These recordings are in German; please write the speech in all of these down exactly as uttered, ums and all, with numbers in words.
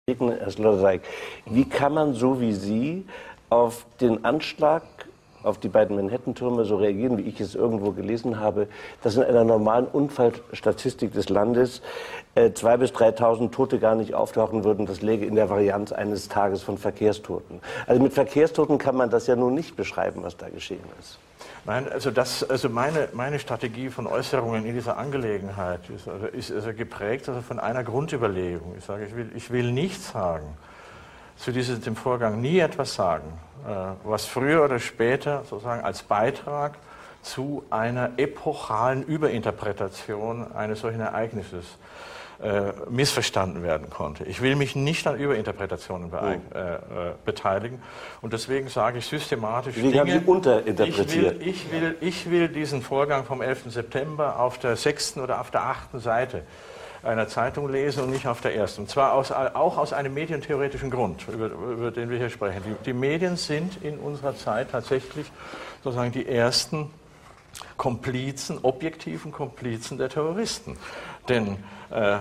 Herr Sloterdijk, wie kann man so wie Sie auf den Anschlag auf die beiden Manhattan-Türme so reagieren, wie ich es irgendwo gelesen habe, dass in einer normalen Unfallstatistik des Landes äh, zweitausend bis dreitausend Tote gar nicht auftauchen würden? Das läge in der Varianz eines Tages von Verkehrstoten. Also mit Verkehrstoten kann man das ja nun nicht beschreiben, was da geschehen ist. Nein, also, das, also meine, meine Strategie von Äußerungen in dieser Angelegenheit ist, also, ist also geprägt also von einer Grundüberlegung. Ich sage, ich will, ich will nichts sagen, zu diesem dem Vorgang nie etwas sagen, äh, was früher oder später sozusagen als Beitrag zu einer epochalen Überinterpretation eines solchen Ereignisses äh, missverstanden werden konnte. Ich will mich nicht an Überinterpretationen be äh, äh, beteiligen und deswegen sage ich systematisch Wie Dinge. haben Sie unterinterpretiert? Ich will, ich, will, ich will diesen Vorgang vom elften September auf der sechsten oder auf der achten Seite einer Zeitung lesen und nicht auf der ersten. Und zwar aus, auch aus einem medientheoretischen Grund, über, über den wir hier sprechen. Die, die Medien sind in unserer Zeit tatsächlich sozusagen die ersten Komplizen, objektiven Komplizen der Terroristen. Denn äh,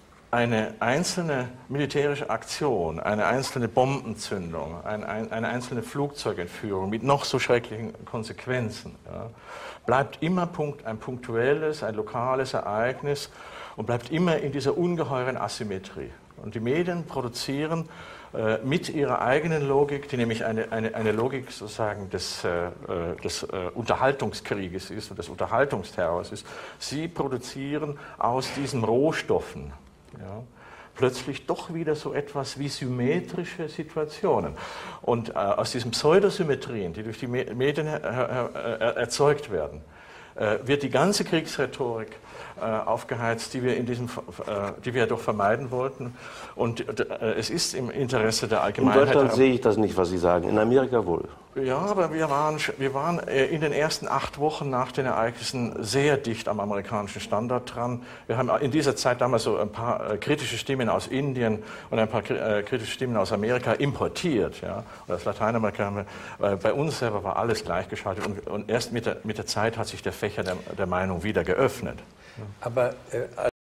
eine einzelne militärische Aktion, eine einzelne Bombenzündung, ein, ein, eine einzelne Flugzeugentführung mit noch so schrecklichen Konsequenzen, ja, bleibt immer Punkt, ein punktuelles, ein lokales Ereignis und bleibt immer in dieser ungeheuren Asymmetrie. Und die Medien produzieren äh, mit ihrer eigenen Logik, die nämlich eine, eine, eine Logik sozusagen des, äh, des äh, Unterhaltungskrieges ist und des Unterhaltungsterrors ist, sie produzieren aus diesen Rohstoffen ja, plötzlich doch wieder so etwas wie symmetrische Situationen. Und äh, aus diesen Pseudosymmetrien, die durch die Medien äh, äh, erzeugt werden, äh, wird die ganze Kriegsrhetorik äh, aufgeheizt, die wir, in diesem, äh, die wir doch vermeiden wollten. Und äh, es ist im Interesse der Allgemeinheit. In Deutschland sehe ich das nicht, was Sie sagen. In Amerika wohl. Ja, aber wir waren, wir waren in den ersten acht Wochen nach den Ereignissen sehr dicht am amerikanischen Standard dran. Wir haben in dieser Zeit damals so ein paar kritische Stimmen aus Indien und ein paar kritische Stimmen aus Amerika importiert. Ja. Und aus Lateinamerika haben wir, bei uns selber war alles gleichgeschaltet. Und, und erst mit der, mit der Zeit hat sich der Fächer der, der Meinung wieder geöffnet. Aber äh,